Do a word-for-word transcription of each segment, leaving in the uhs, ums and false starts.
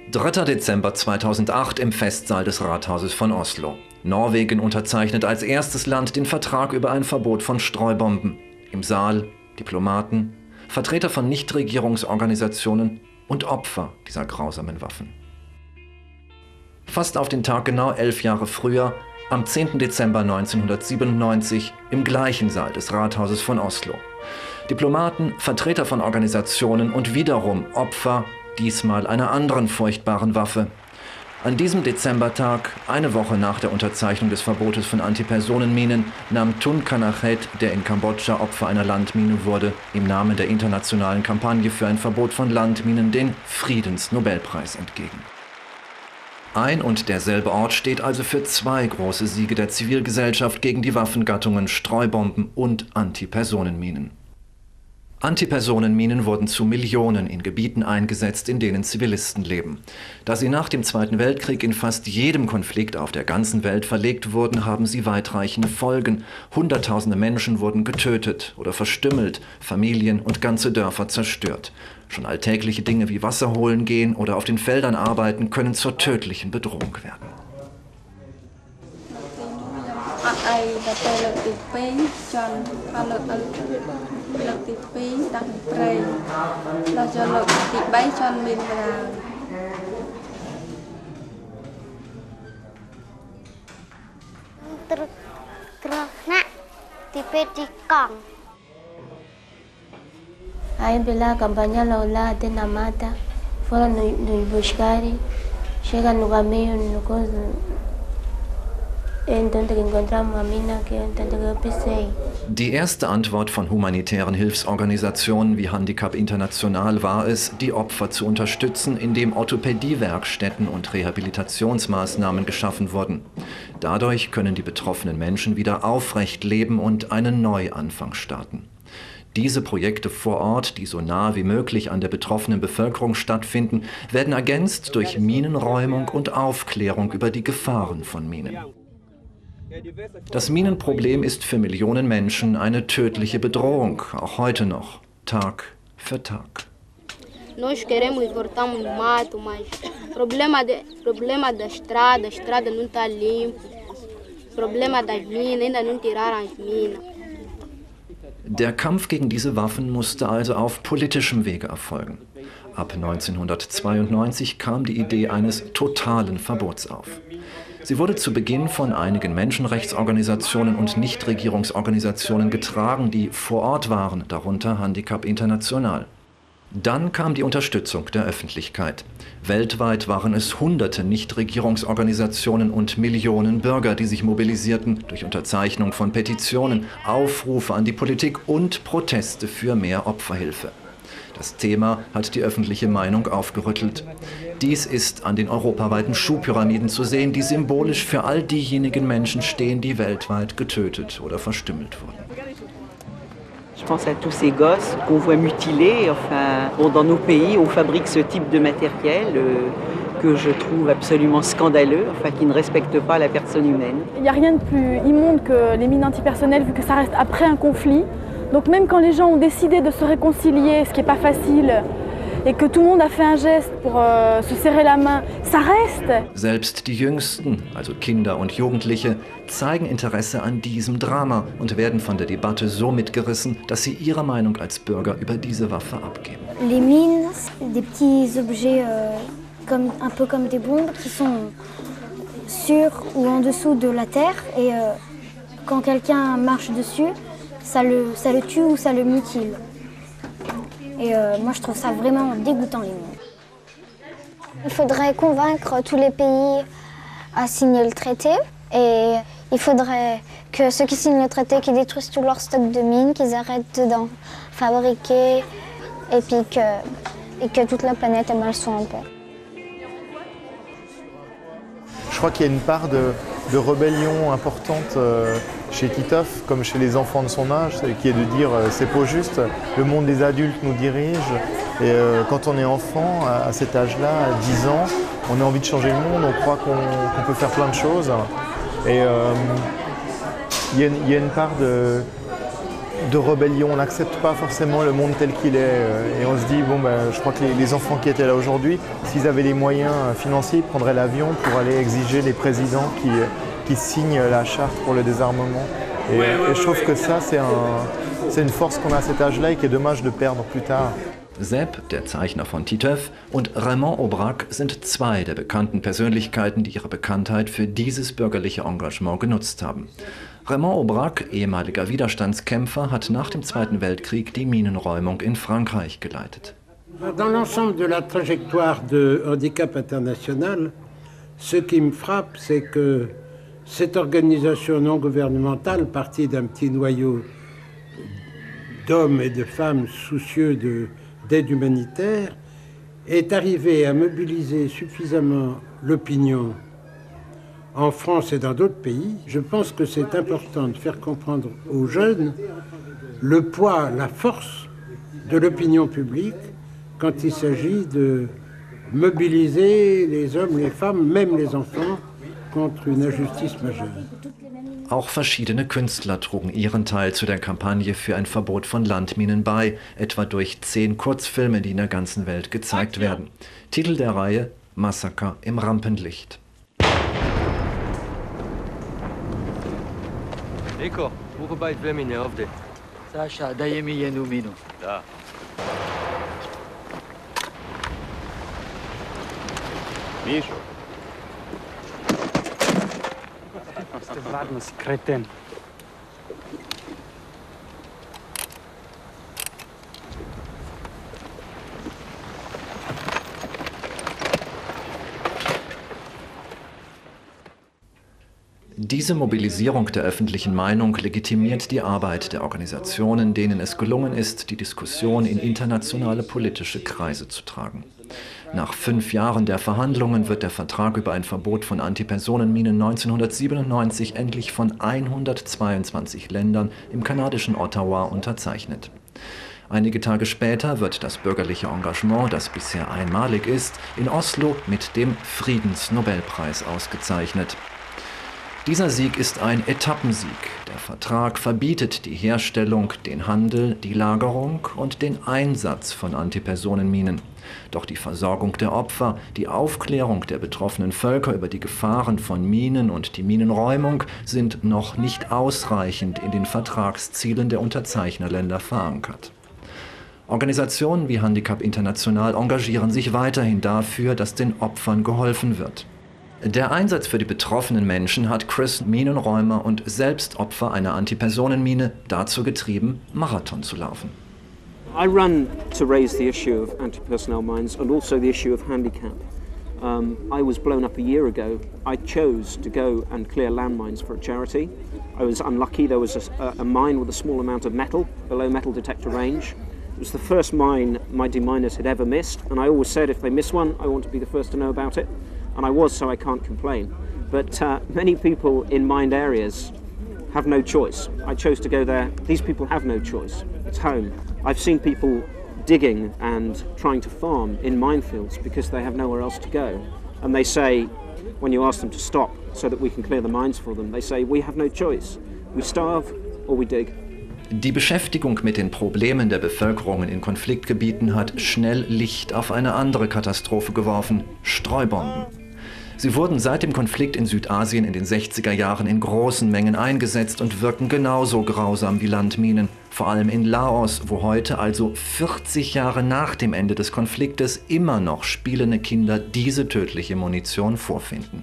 dritter Dezember zweitausendacht im Festsaal des Rathauses von Oslo. Norwegen unterzeichnet als erstes Land den Vertrag über ein Verbot von Streubomben. Im Saal Diplomaten, Vertreter von Nichtregierungsorganisationen und Opfer dieser grausamen Waffen. Fast auf den Tag genau elf Jahre früher, am zehnten Dezember neunzehnhundertsiebenundneunzig, im gleichen Saal des Rathauses von Oslo. Diplomaten, Vertreter von Organisationen und wiederum Opfer, diesmal einer anderen furchtbaren Waffe. An diesem Dezembertag, eine Woche nach der Unterzeichnung des Verbotes von Antipersonenminen, nahm Thun Kanachet, der in Kambodscha Opfer einer Landmine wurde, im Namen der internationalen Kampagne für ein Verbot von Landminen den Friedensnobelpreis entgegen. Ein und derselbe Ort steht also für zwei große Siege der Zivilgesellschaft gegen die Waffengattungen Streubomben und Antipersonenminen. Antipersonenminen wurden zu Millionen in Gebieten eingesetzt, in denen Zivilisten leben. Da sie nach dem Zweiten Weltkrieg in fast jedem Konflikt auf der ganzen Welt verlegt wurden, haben sie weitreichende Folgen. Hunderttausende Menschen wurden getötet oder verstümmelt, Familien und ganze Dörfer zerstört. Schon alltägliche Dinge wie Wasser holen gehen oder auf den Feldern arbeiten können zur tödlichen Bedrohung werden. Aí pela campanha lá até na mata, fora no, no buscarem, chega no caminho, no coisa, então tem que encontrar uma mina que então que eu pensei. Die erste Antwort von humanitären Hilfsorganisationen wie Handicap International war es, die Opfer zu unterstützen, indem Orthopädiewerkstätten und Rehabilitationsmaßnahmen geschaffen wurden. Dadurch können die betroffenen Menschen wieder aufrecht leben und einen Neuanfang starten. Diese Projekte vor Ort, die so nah wie möglich an der betroffenen Bevölkerung stattfinden, werden ergänzt durch Minenräumung und Aufklärung über die Gefahren von Minen. Das Minenproblem ist für Millionen Menschen eine tödliche Bedrohung, auch heute noch, Tag für Tag. Nós queremos voltar no mato, mas problema de problema da estrada, a estrada não está limpa. Problema das minas, ainda não tiraram as minas. Der Kampf gegen diese Waffen musste also auf politischem Wege erfolgen. Ab neunzehnhundertzweiundneunzig kam die Idee eines totalen Verbots auf. Sie wurde zu Beginn von einigen Menschenrechtsorganisationen und Nichtregierungsorganisationen getragen, die vor Ort waren, darunter Handicap International. Dann kam die Unterstützung der Öffentlichkeit. Weltweit waren es hunderte Nichtregierungsorganisationen und Millionen Bürger, die sich mobilisierten durch Unterzeichnung von Petitionen, Aufrufe an die Politik und Proteste für mehr Opferhilfe. Das Thema hat die öffentliche Meinung aufgerüttelt. Dies ist an den europaweiten Schuhpyramiden zu sehen, die symbolisch für all diejenigen Menschen stehen, die weltweit getötet oder verstümmelt wurden. Je pense à tous ces gosses qu'on voit mutilés. Enfin, bon, dans nos pays, on fabrique ce type de matériel euh, que je trouve absolument scandaleux, enfin, qui ne respecte pas la personne humaine. Il n'y a rien de plus immonde que les mines antipersonnelles, vu que ça reste après un conflit. Donc même quand les gens ont décidé de se réconcilier, ce qui n'est pas facile, et que tout le monde a fait un geste pour euh, se serrer la main, ça reste. Selbst die Jüngsten, also Kinder und Jugendliche, zeigen Interesse an diesem Drama und werden von der Debatte so mitgerissen, dass sie ihre Meinung als Bürger über diese Waffe abgeben. Les mines, des petits objets euh, comme, un peu comme des bombes qui sont sur ou en dessous de la terre et euh, quand quelqu'un marche dessus, ça le, ça le tue ou ça le mutile. Et euh, moi, je trouve ça vraiment dégoûtant, les mines. Il faudrait convaincre tous les pays à signer le traité. Et il faudrait que ceux qui signent le traité, qui détruisent tout leur stock de mines, qu'ils arrêtent d'en fabriquer. Et puis que, et que toute la planète elle, soit en paix. Je crois qu'il y a une part de, de rébellion importante euh, chez Titov, comme chez les enfants de son âge, qui est de dire euh, c'est pas juste, le monde des adultes nous dirige. Et euh, quand on est enfant, à, à cet âge-là, à dix ans, on a envie de changer le monde, on croit qu'on qu'on peut faire plein de choses. Et il euh, y, y a une part de, de rébellion. On n'accepte pas forcément le monde tel qu'il est. Et on se dit, bon, ben, je crois que les, les enfants qui étaient là aujourd'hui, s'ils avaient les moyens financiers, ils prendraient l'avion pour aller exiger les présidents qui, qui signent la charte pour le désarmement. Et, et je trouve que ça, c'est un, c'est une force qu'on a à cet âge-là et qui est dommage de perdre plus tard. Sepp, der Zeichner von Titeuf, und Raymond Aubrac sind zwei der bekannten Persönlichkeiten, die ihre Bekanntheit für dieses bürgerliche Engagement genutzt haben. Raymond Aubrac, ehemaliger Widerstandskämpfer, hat nach dem Zweiten Weltkrieg die Minenräumung in Frankreich geleitet. Dans l'ensemble de la trajectoire de Handicap International, ce qui me frappe, c'est que cette organisation non gouvernementale, partie d'un petit noyau d'hommes et de femmes soucieux de d'aide humanitaire, est arrivée à mobiliser suffisamment l'opinion en France et dans d'autres pays. Je pense que c'est important de faire comprendre aux jeunes le poids, la force de l'opinion publique quand il s'agit de mobiliser les hommes, les femmes, même les enfants, contre une injustice majeure. Auch verschiedene Künstler trugen ihren Teil zu der Kampagne für ein Verbot von Landminen bei, etwa durch zehn Kurzfilme, die in der ganzen Welt gezeigt werden. Titel der Reihe: Massaker im Rampenlicht. Niko, mogu bać dve mine ovdje. Saša, daje mi jednu minu. Da. Mišo. Stvarno si kreten. Diese Mobilisierung der öffentlichen Meinung legitimiert die Arbeit der Organisationen, denen es gelungen ist, die Diskussion in internationale politische Kreise zu tragen. Nach fünf Jahren der Verhandlungen wird der Vertrag über ein Verbot von Antipersonenminen neunzehnhundertsiebenundneunzig endlich von hundertzweiundzwanzig Ländern im kanadischen Ottawa unterzeichnet. Einige Tage später wird das bürgerliche Engagement, das bisher einmalig ist, in Oslo mit dem Friedensnobelpreis ausgezeichnet. Dieser Sieg ist ein Etappensieg. Der Vertrag verbietet die Herstellung, den Handel, die Lagerung und den Einsatz von Antipersonenminen. Doch die Versorgung der Opfer, die Aufklärung der betroffenen Völker über die Gefahren von Minen und die Minenräumung sind noch nicht ausreichend in den Vertragszielen der Unterzeichnerländer verankert. Organisationen wie Handicap International engagieren sich weiterhin dafür, dass den Opfern geholfen wird. Der Einsatz für die betroffenen Menschen hat Chris, Minenräumer und selbst Opfer einer Antipersonenmine, dazu getrieben, Marathon zu laufen. I run to raise the issue of anti-personnel mines and also the issue of handicap. Um, I was blown up a year ago. I chose to go and clear landmines for a charity. I was unlucky. There was a, a mine with a small amount of metal below metal detector range. It was the first mine my deminers had ever missed, and I always said if they miss one, I want to be the first to know about it. And I was, so I can't complain. But uh, many people in mined areas have no choice. I chose to go there. These people have no choice. It's home. I've seen people digging and trying to farm in minefields because they have nowhere else to go. And they say, when you ask them to stop so that we can clear the mines for them, they say, we have no choice. We starve or we dig. Die Beschäftigung mit den Problemen der Bevölkerungen in Konfliktgebieten hat schnell Licht auf eine andere Katastrophe geworfen: Streubomben. Sie wurden seit dem Konflikt in Südasien in den sechziger Jahren in großen Mengen eingesetzt und wirken genauso grausam wie Landminen. Vor allem in Laos, wo heute, also vierzig Jahre nach dem Ende des Konfliktes, immer noch spielende Kinder diese tödliche Munition vorfinden.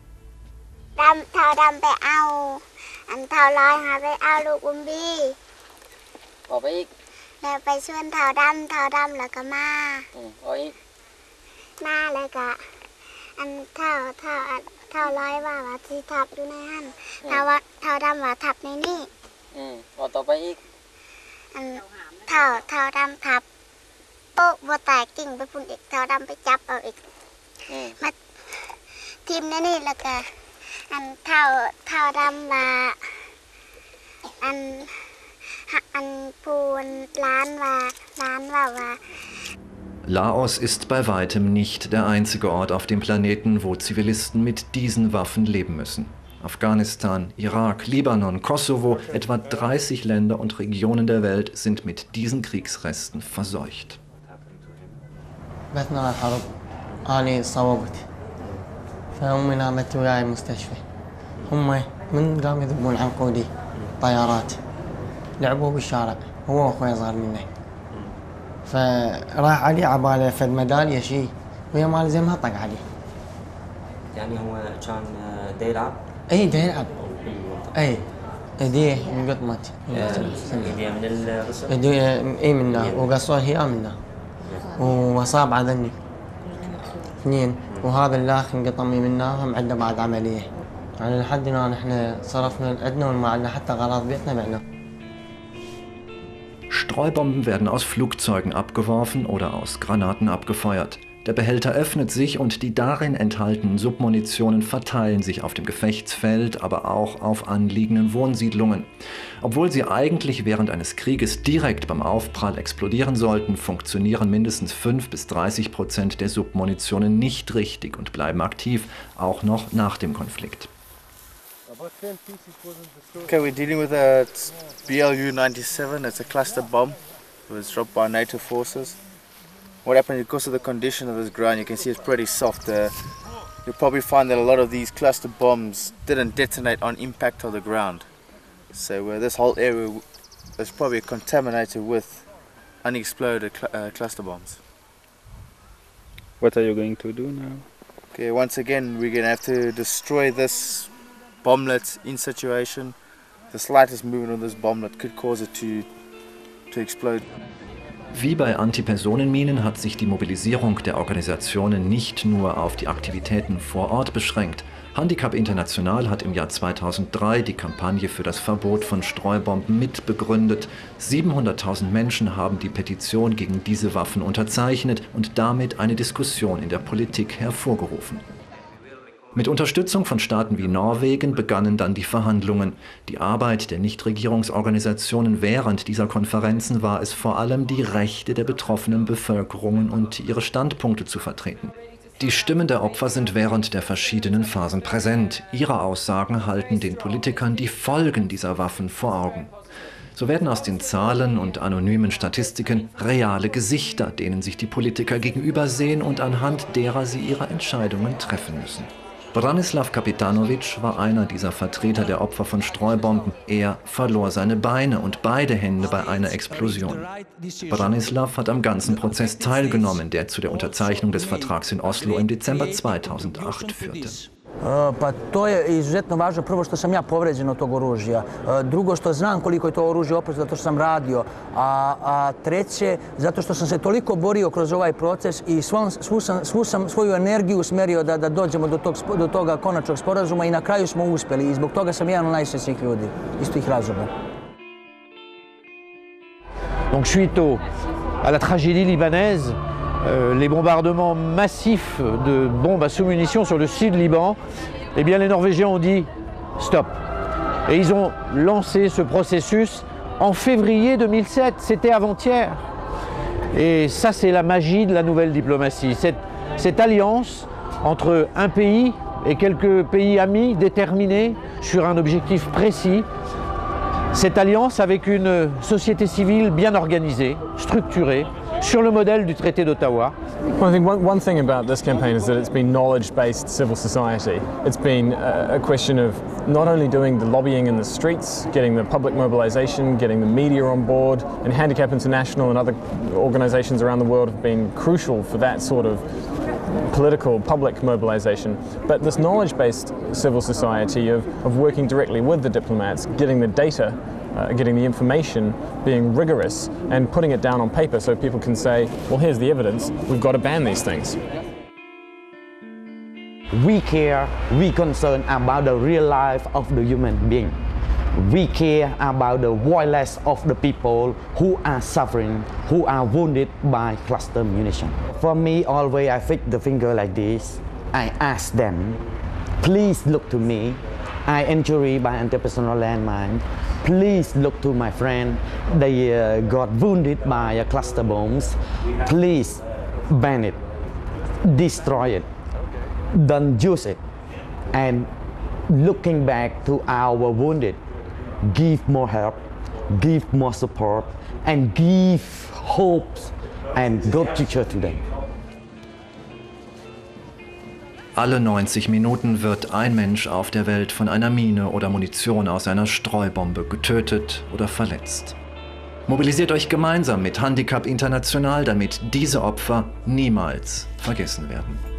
Anh thao thao thao lái vào và thi thậpอยู่ในหันเท่าว่าเท่าดำว่าทับในนี่อืมพอต่อไปอีกอันเท่าเท่าดำทับโป๊ะบ่แตกกิ่งไปพุ่นอีกเท่าดำไปจับเอาอีกอืมมาทีมในนี่แล้วก็อันเท่าเท่าดำว่าอันอันปูนล้านว่าล้านว่าว่า Laos ist bei weitem nicht der einzige Ort auf dem Planeten, wo Zivilisten mit diesen Waffen leben müssen. Afghanistan, Irak, Libanon, Kosovo, etwa dreißig Länder und Regionen der Welt sind mit diesen Kriegsresten verseucht. فأمي نامت وياي المستشفى هم من قاموا يذبون عنقودي طيارات لعبوا بالشارع هو واخوي صغار مني فراح علي عباله فد ميداليه شيء ويا مال زمها طق عليه يعني هو كان دا يلعب؟ اي دا يلعب اي ايديه انقطمت ايديه من الرسل؟ ايديه اي منه وقصوه هي منه واصاب عذني اثنين وهذا الاخ انقطمي منه هم عندنا بعد عمليه يعني لحد الان احنا صرفنا عندنا وما عندنا حتى غراض بيتنا بعنا. Streubomben werden aus Flugzeugen abgeworfen oder aus Granaten abgefeuert. Der Behälter öffnet sich und die darin enthaltenen Submunitionen verteilen sich auf dem Gefechtsfeld, aber auch auf anliegenden Wohnsiedlungen. Obwohl sie eigentlich während eines Krieges direkt beim Aufprall explodieren sollten, funktionieren mindestens fünf bis dreißig Prozent der Submunitionen nicht richtig und bleiben aktiv, auch noch nach dem Konflikt. Okay, we're dealing with a B L U ninety-seven. It's a cluster bomb. It was dropped by NATO forces. What happened because of the condition of this ground, you can see it's pretty soft. Uh, you'll probably find that a lot of these cluster bombs didn't detonate on impact of the ground. So uh, this whole area is probably contaminated with unexploded cl uh, cluster bombs. What are you going to do now? Okay, once again we're going to have to destroy this bomblet in situation. The slightest movement of this bomblet could cause it to, to explode. Wie bei Antipersonenminen hat sich die Mobilisierung der Organisationen nicht nur auf die Aktivitäten vor Ort beschränkt. Handicap International hat im Jahr zweitausenddrei die Kampagne für das Verbot von Streubomben mitbegründet. siebenhunderttausend Menschen haben die Petition gegen diese Waffen unterzeichnet und damit eine Diskussion in der Politik hervorgerufen. Mit Unterstützung von Staaten wie Norwegen begannen dann die Verhandlungen. Die Arbeit der Nichtregierungsorganisationen während dieser Konferenzen war es vor allem, die Rechte der betroffenen Bevölkerungen und ihre Standpunkte zu vertreten. Die Stimmen der Opfer sind während der verschiedenen Phasen präsent. Ihre Aussagen halten den Politikern die Folgen dieser Waffen vor Augen. So werden aus den Zahlen und anonymen Statistiken reale Gesichter, denen sich die Politiker gegenübersehen und anhand derer sie ihre Entscheidungen treffen müssen. Branislav Kapitanovic war einer dieser Vertreter der Opfer von Streubomben. Er verlor seine Beine und beide Hände bei einer Explosion. Branislav hat am ganzen Prozess teilgenommen, der zu der Unterzeichnung des Vertrags in Oslo im Dezember zweitausendacht führte. Pa to je izuzetno važno, prvo što sam ja povređen od tog oružja, drugo što znam koliko je to oružje opasno zato što sam radio, a, a treće zato što sam se toliko borio kroz ovaj proces i svu, svu, sam, svu sam svoju energiju usmerio da, da dođemo do, tog, do toga konačnog sporazuma i na kraju smo uspjeli i zbog toga sam jedan od najsrećnijih ljudi, iz tih razloga. Donc suite au, à la tragédie libanaise, Euh, les bombardements massifs de bombes à sous-munitions sur le sud Liban, eh bien les Norvégiens ont dit stop. Et ils ont lancé ce processus en février deux mille sept, c'était avant-hier. Et ça c'est la magie de la nouvelle diplomatie, cette, cette alliance entre un pays et quelques pays amis déterminés sur un objectif précis. Cette alliance avec une société civile bien organisée, structurée, sur le modèle du traité d'Ottawa. Well, I think one, one thing about this campaign is that it's been knowledge-based civil society. It's been a, a question of not only doing the lobbying in the streets, getting the public mobilization, getting the media on board, and Handicap International and other organizations around the world have been crucial for that sort of political, public mobilization, but this knowledge-based civil society of, of working directly with the diplomats, getting the data, uh, getting the information, being rigorous, and putting it down on paper so people can say, well, here's the evidence, we've got to ban these things. We care, we concern about the real life of the human being. We care about the voiceless of the people who are suffering, who are wounded by cluster munition. For me, always I fix the finger like this. I ask them, please look to me. I injured by anti-personnel landmine. Please look to my friend. They uh, got wounded by uh, cluster bombs. Please ban it, destroy it, don't use it. And looking back to our wounded, give more help, give more support, and give hope and good future to them. Alle neunzig Minuten wird ein Mensch auf der Welt von einer Mine oder Munition aus einer Streubombe getötet oder verletzt. Mobilisiert euch gemeinsam mit Handicap International, damit diese Opfer niemals vergessen werden.